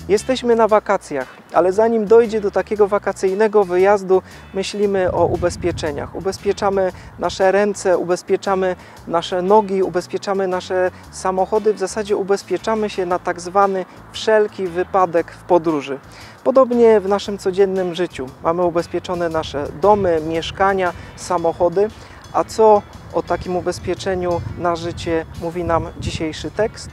Jesteśmy na wakacjach, ale zanim dojdzie do takiego wakacyjnego wyjazdu, myślimy o ubezpieczeniach. Ubezpieczamy nasze ręce, ubezpieczamy nasze nogi, ubezpieczamy nasze samochody. W zasadzie ubezpieczamy się na tak zwany wszelki wypadek w podróży. Podobnie w naszym codziennym życiu. Mamy ubezpieczone nasze domy, mieszkania, samochody. A co o takim ubezpieczeniu na życie mówi nam dzisiejszy tekst?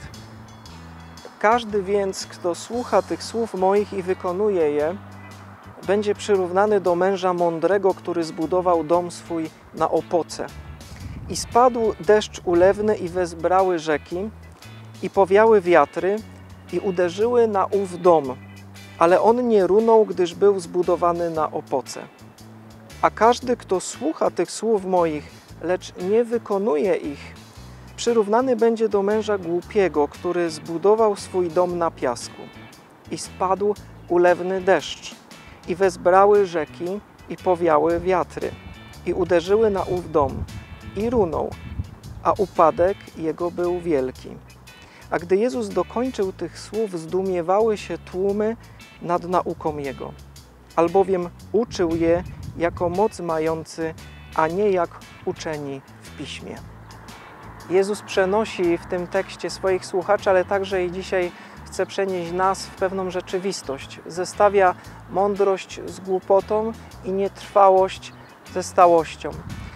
Każdy więc, kto słucha tych słów moich i wykonuje je, będzie przyrównany do męża mądrego, który zbudował dom swój na opoce. I spadł deszcz ulewny i wezbrały rzeki, i powiały wiatry, i uderzyły na ów dom, ale on nie runął, gdyż był zbudowany na opoce. A każdy, kto słucha tych słów moich, lecz nie wykonuje ich, przyrównany będzie do męża głupiego, który zbudował swój dom na piasku. I spadł ulewny deszcz, i wezbrały rzeki, i powiały wiatry, i uderzyły na ów dom, i runął, a upadek jego był wielki. A gdy Jezus dokończył tych słów, zdumiewały się tłumy nad nauką Jego, albowiem uczył je jako moc mający, a nie jak uczeni w Piśmie. Jezus przenosi w tym tekście swoich słuchaczy, ale także i dzisiaj chce przenieść nas w pewną rzeczywistość. Zestawia mądrość z głupotą i nietrwałość ze stałością.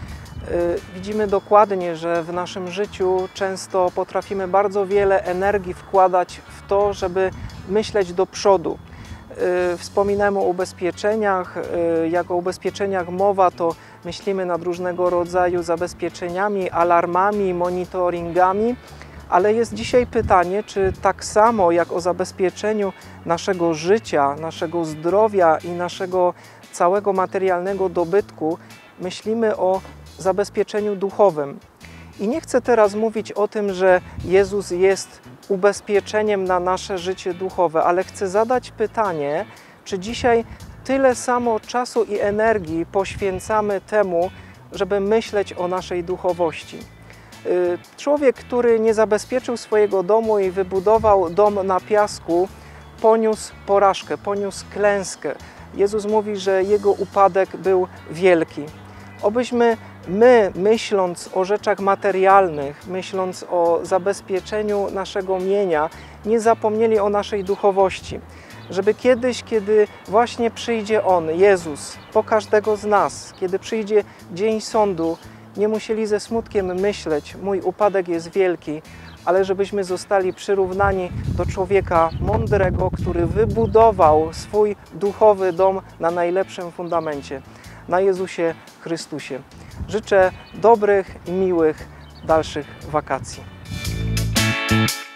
Widzimy dokładnie, że w naszym życiu często potrafimy bardzo wiele energii wkładać w to, żeby myśleć do przodu. Wspominałem o ubezpieczeniach. Jak o ubezpieczeniach mowa, to myślimy nad różnego rodzaju zabezpieczeniami, alarmami, monitoringami, ale jest dzisiaj pytanie, czy tak samo jak o zabezpieczeniu naszego życia, naszego zdrowia i naszego całego materialnego dobytku, myślimy o zabezpieczeniu duchowym. I nie chcę teraz mówić o tym, że Jezus jest ubezpieczeniem na nasze życie duchowe, ale chcę zadać pytanie, czy dzisiaj tyle samo czasu i energii poświęcamy temu, żeby myśleć o naszej duchowości. Człowiek, który nie zabezpieczył swojego domu i wybudował dom na piasku, poniósł porażkę, poniósł klęskę. Jezus mówi, że jego upadek był wielki. Obyśmy my, myśląc o rzeczach materialnych, myśląc o zabezpieczeniu naszego mienia, nie zapomnieli o naszej duchowości. Żeby kiedyś, kiedy właśnie przyjdzie On, Jezus, po każdego z nas, kiedy przyjdzie dzień sądu, nie musieli ze smutkiem myśleć, mój upadek jest wielki, ale żebyśmy zostali przyrównani do człowieka mądrego, który wybudował swój duchowy dom na najlepszym fundamencie, na Jezusie Chrystusie. Życzę dobrych i miłych dalszych wakacji.